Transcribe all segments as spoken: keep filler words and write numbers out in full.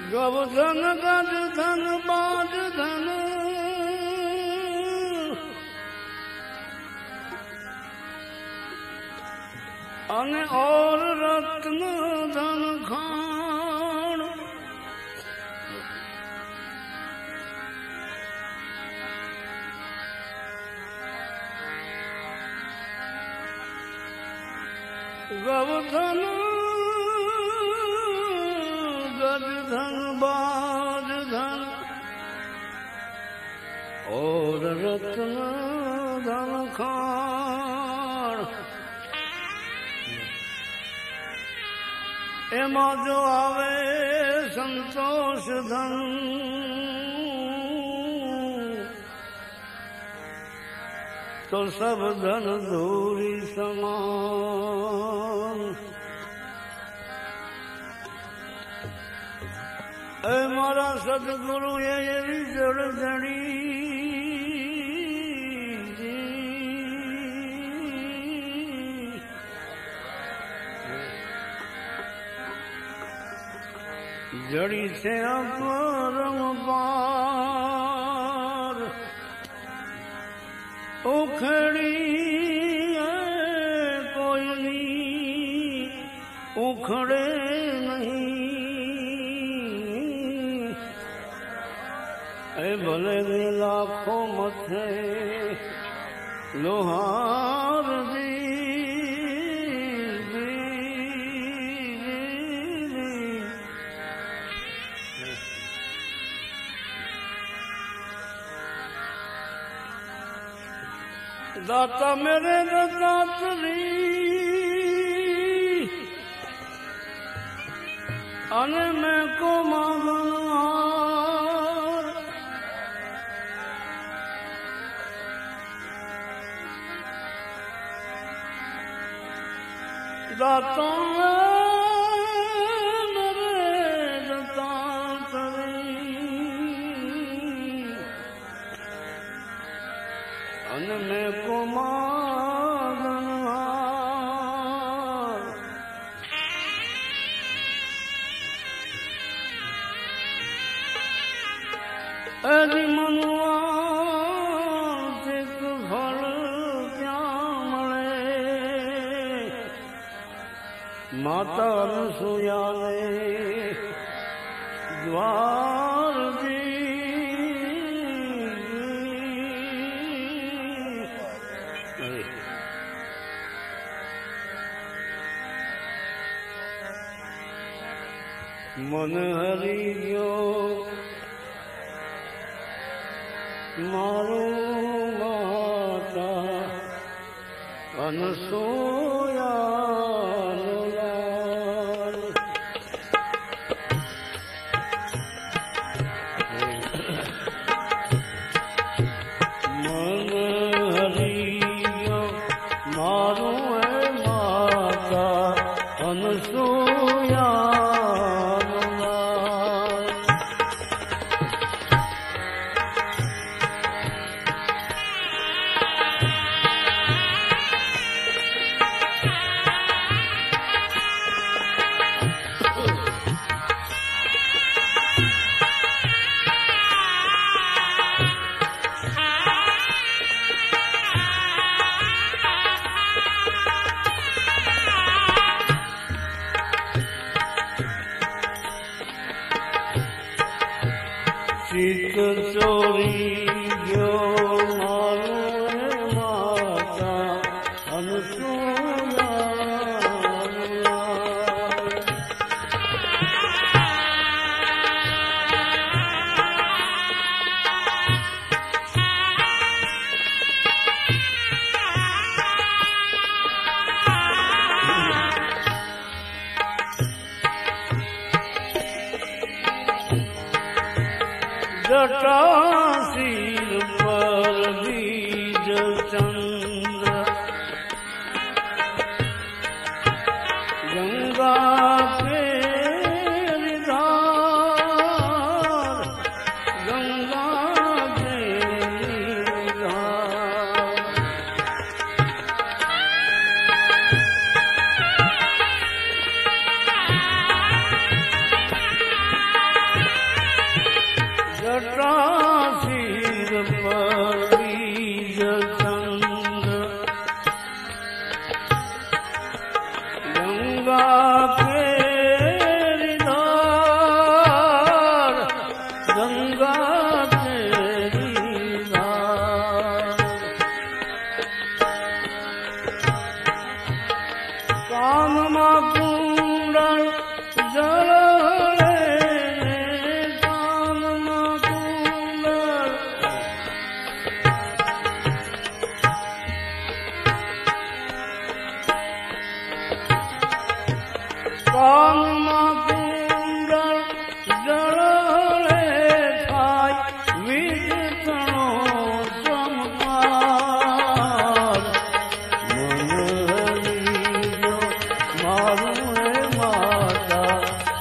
गवधन गज धन बाज धन अने और रत्न धन खान गवधन गज धन बाज धन और रत्न धन खान एमा जो आवे संतोष धन तो सब धन धूरी समान ए मारा सतगुरु ये जड़ जड़ी जड़ी से अपरम पार उखड़ी कोई नहीं उखड़े नहीं ए भले ने लाखों मथे लोहार दी दाता मेरे दातरी अने मैं को मांगनहार दाता मेरे दातरी अने मैं को मांगनहार एदी मनुआ सिख फल क्या मले माता अनसुया ने द्वार दी मन हरि गयो मारो माता अनसुया लाल मन हरि गयो मारो माता अनसुया चित चोरी जो मारो माता अनसुया जटा सिर पर बीज चंद्र गंगा के धार गंगा के धार કાનમાં કુંડળ જળહળે કાનમાં કુંડળ કાનમાં કુંડળ જળહળે થાય વિજતણો ચમકાર મન હરિયો મારું હે માતા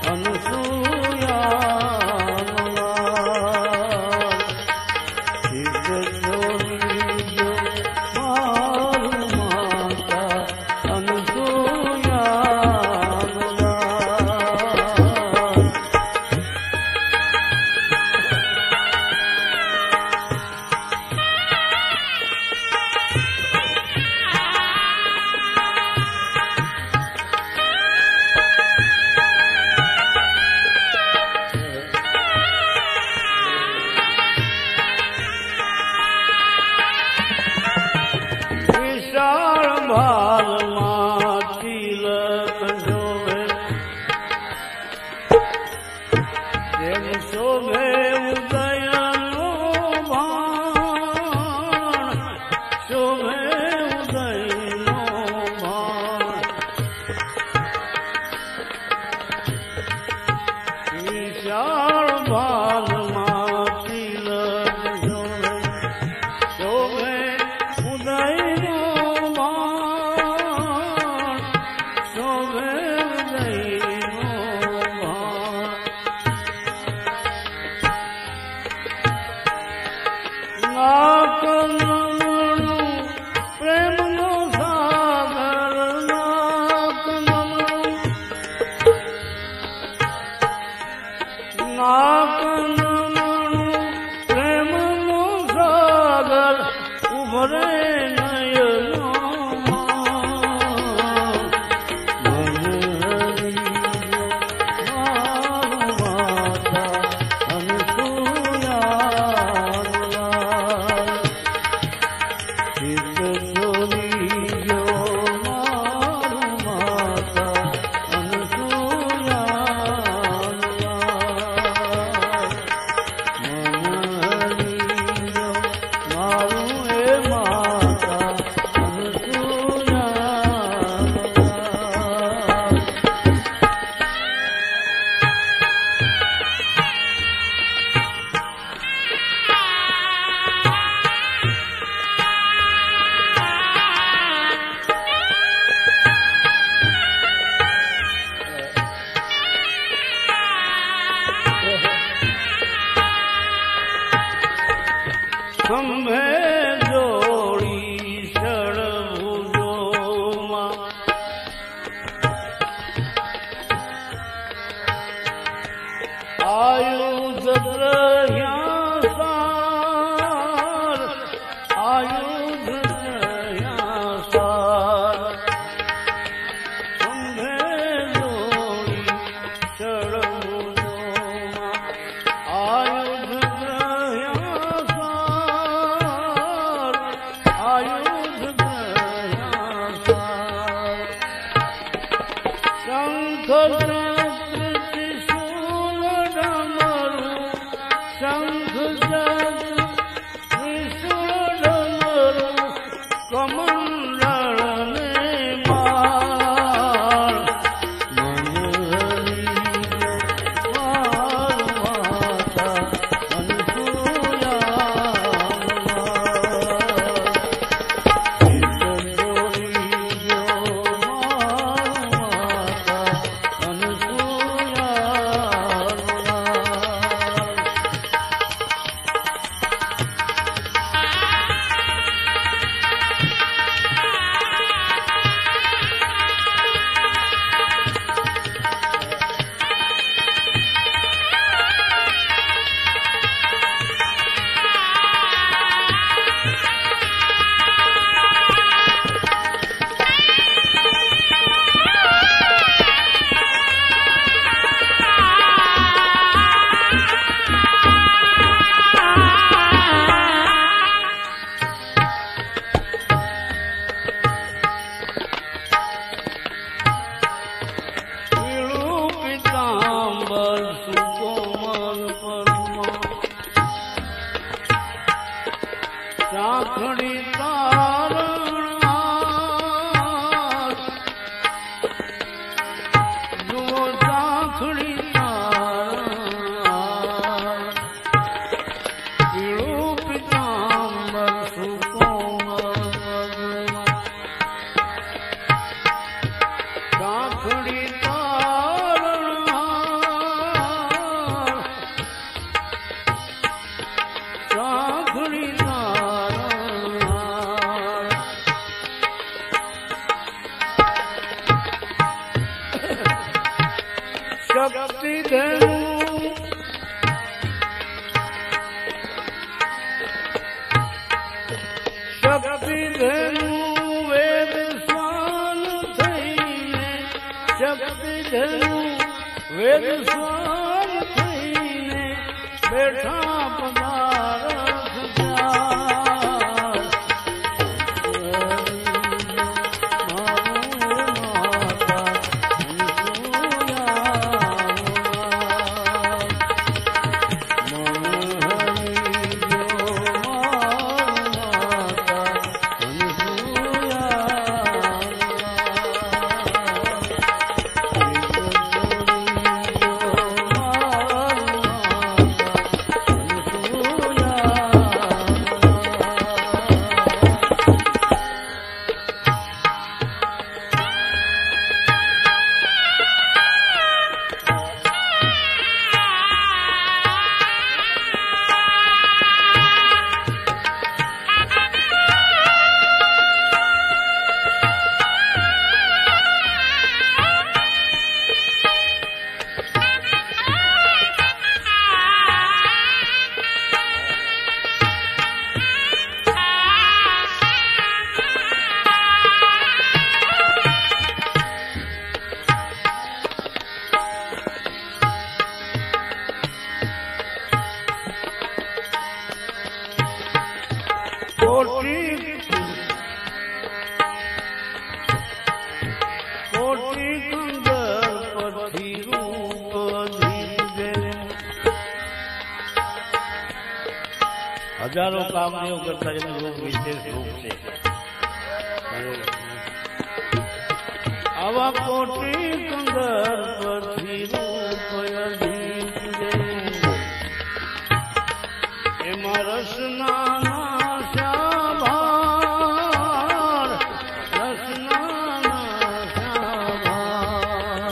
અનસૂયા ચિત્ત છોડીજો મારું માતા અનસૂયા વિશાળ ભાલમાં તિલક શોભે તેમ શોભે ઉદયનો ભાણ શોભે ઉદયનો ભાણ વિશાળ ભાલમાં તિલક શોભે શોભે ઉદયનો ભાણ શોભે ઉદયનો ભાણ નાક નમણું પ્રેમનો સાગર નાક નમણું નાક નમણું પ્રેમનો સાગર ઉભરે નયનોમાં મન હરિયો મારું માતા અનસૂયા ચિત્ત છોડીજો મારું માતા અનસૂયા મન હરિયો મારું હે માતા ખંભે જોડી ષડભુજોમાં આયુધ ગ્રહ્યા સાર આયુધ ગ્રહ્યા સાર ખંભે જોડી ષડભુજોમાં આયુધ ગ્રહ્યા સાર આયુધ ગ્રહ્યા સાર શંખ ચક્ર ત્રિશૂલ ડમરું શંખ ચક્ર ત્રિશૂલ ડમરું કમંડળ ને માળ મન હરિયો મારું માતા અનસૂયા ચિત્ત છોડીજો મારું માતા અનસૂયા ધેનું શક્તિ ધેનું વેદ સ્વાન થઈને શક્તિ ધેનું વેદ સ્વાન થઈને બેઠા પદારથ ત્યાં હજારો કામદેવ કરતા એનું રૂપ વિશેષ રૂપ છે. આવા કોટી સુંદર પરથી રૂપ અધીન રે એમાં રસના નાશાભાર રસના નાશાભાર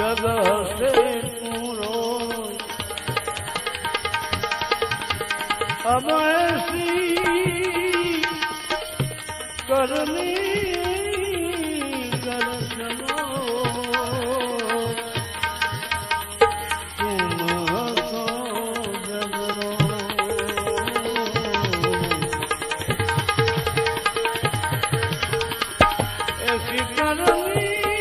जग से पूरो अब ऐसी करनी कर चलो तुम हंसो जगरो ऐसी करनी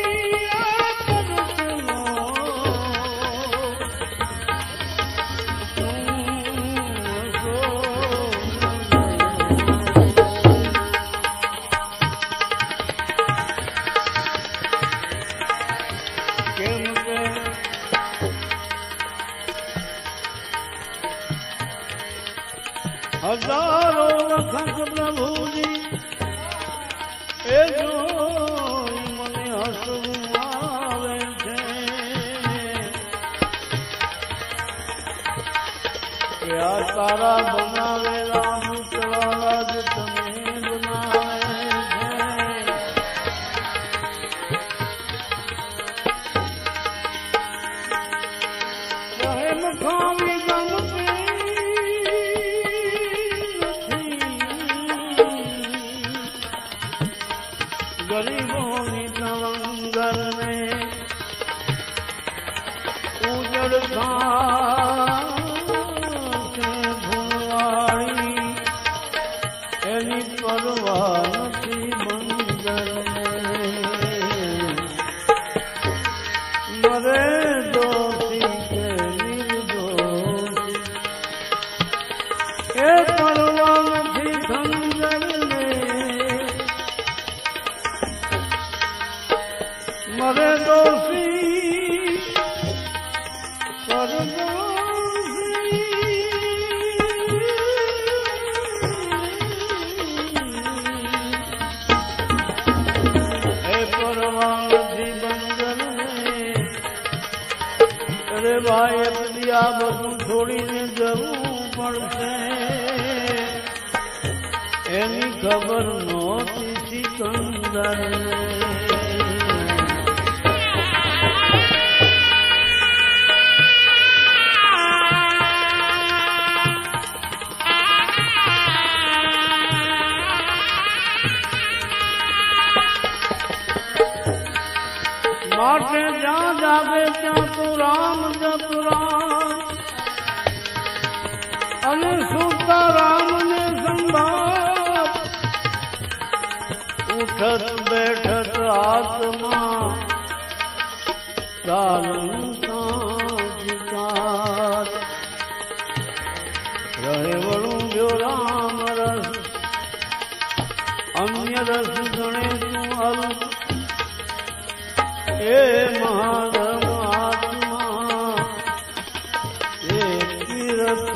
हजारों लखन प्रभु जी ए जो मन हसવું આવે છે કે આ તારા બનાવેલા મૂતળા જ તમે બનાવે છે રહેમ ખાવી ગમતી गरीबों नवंगर में उजड़ से भुलवाड़ी एनी परवाह નથી मंगर में मरे दोषी के निर्दोषी ए परवाह નથી खंजर मरे दोषी पर दोषी हे परवान जीवन में अरे भाई अपनी आ બધું છોડીને જવું પડશે એની ખબર નહોતી સિકંદરને माटे जहाँ जावे ત્યાં તો રામ જપ રામ અને સુતા રામને સંભાળ ઉઠત બેઠત આત્મા ચાલતા વિચાર રહે વળું જો રામ રસ અન્ય રસ ગણે તું અલ્પ हे महाधर्मात्मा हे तीर्थ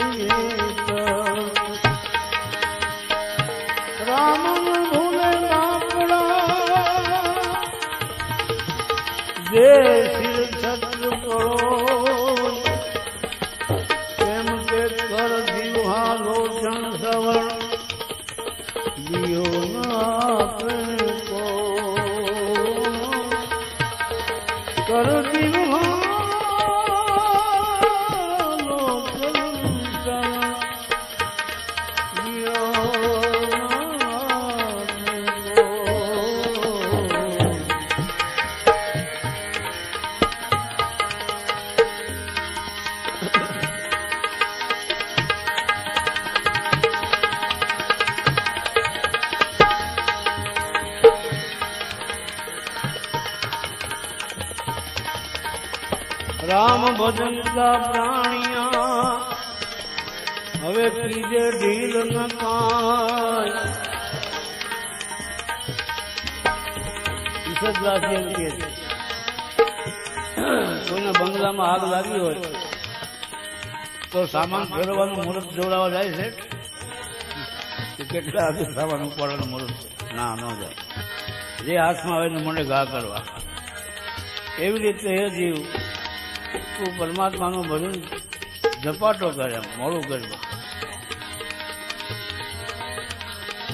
राम भूले बापड़ा जे सिर छत्र पड़ो प्रेम के कर जीवा लोचन सवर्ण दियो ना प्रेम को कर दियो राम भजन का प्राणिया हवे पीजे ढील न पाय कोईना बंगला में आग लागी हो तो सामान फेरવાનું મુહૂર્ત જોડાવા જાય છે કે કેટલા આગે સામાન ઉપાડવાનું મુહૂર્ત ના ન જાય જે હાથમાં આવે ને મને ઘા કરવા એવી રીતે હે જીવ તું પરમાત્માનું ભજન ઝપાટો કરે મોડું કરવા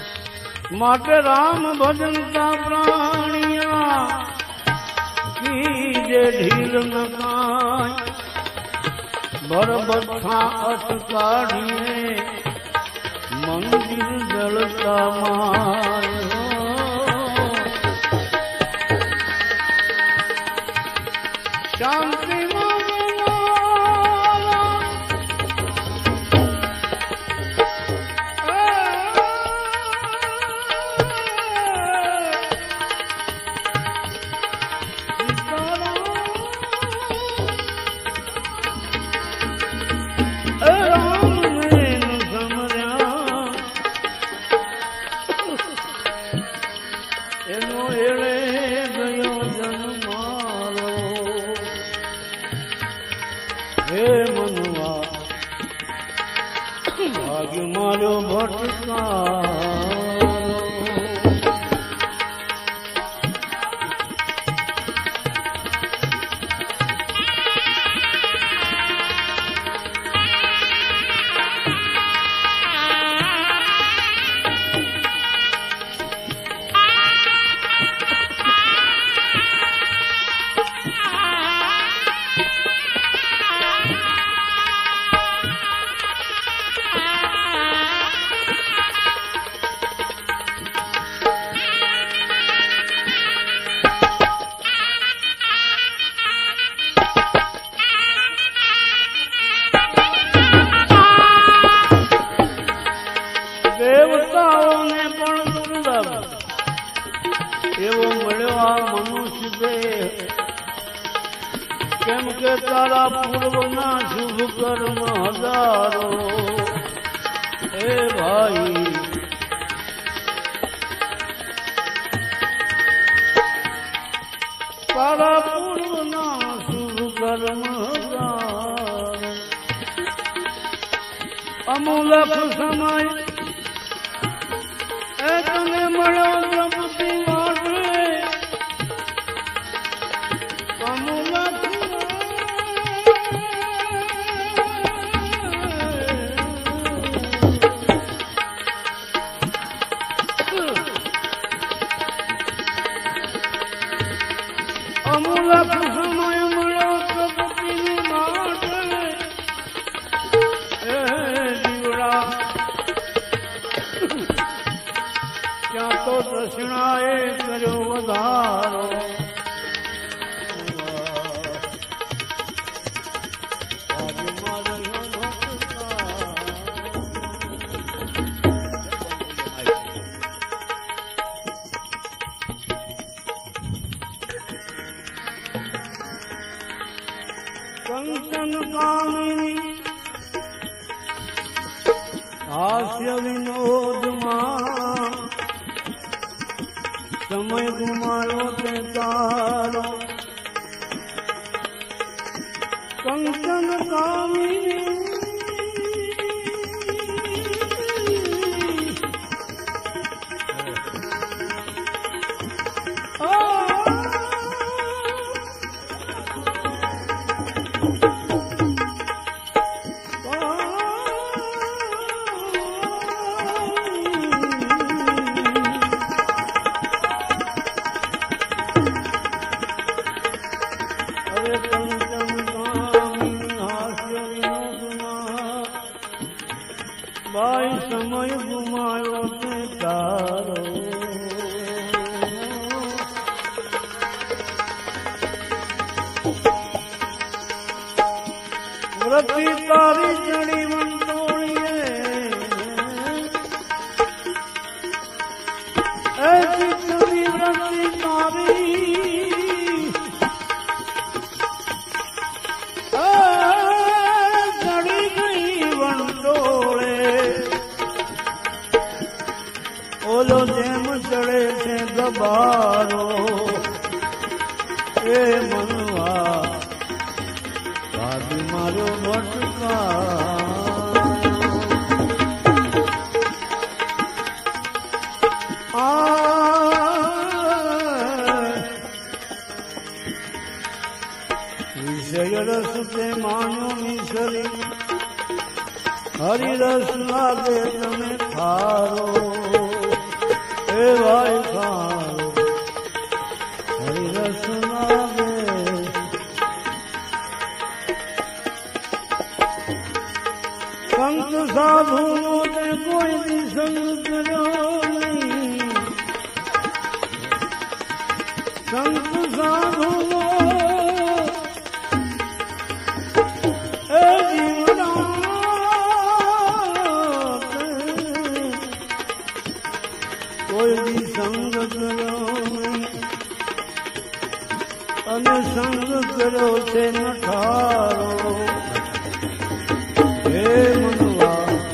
માટે રામ ભજન કા પ્રાણિયા की जे ढील न काई बर बथा अस काढ़िए मंदिर जलता मायो शांति मारो भटका एवं मिलवा मनुष्य देह केम के तारा पूर्व ना शुभ कर्म हजारो ए भाई तारा पूर्व ना शुभ कर्म हजारो अमूलक समय तने मळो प्रभुति वाटे अमूलक अमूलक समय मळो प्रभुति वाटे ए जीवड़ा क्या तो दक्षिणाए करो वधारो कंचन कामिनी हास्य विनोद मां समय गुमारो ते तारो कंचन कामिनी भाई समय गुमायो ते तारो व्रति तारी चढ़ी मंडोड़िए ऐसी चढ़ी व्रति तारी चढ़ी गई मंडोड़े ओलो जेम चढ़े थे गबारो ए मनुआ भाभी मारो भटका विषय रस ते मानो मिसरी हरि रस लागे तमे थारो ए भाई खारो हरि रस लागे साधु नो ते कोई भी संग करो नहीं, संत साधु नो ए जीवना कोई भी संग करो नहीं, अने संग करो ते न ठारो। हे मनवा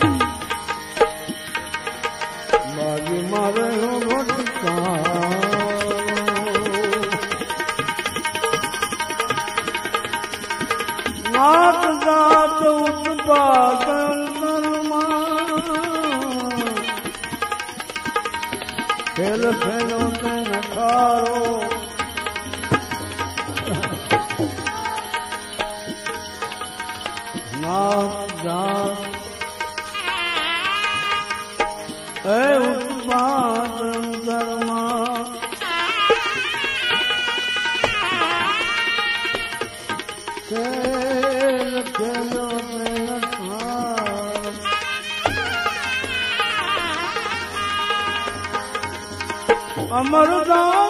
बागी मारे हो भटका, नाथ जात उत्पात कर्मा, खेल खेलो ते न ठारो। नाथ जात ए उत्पात कर्मा, खेल खेलो ते न ठारो। अमरदास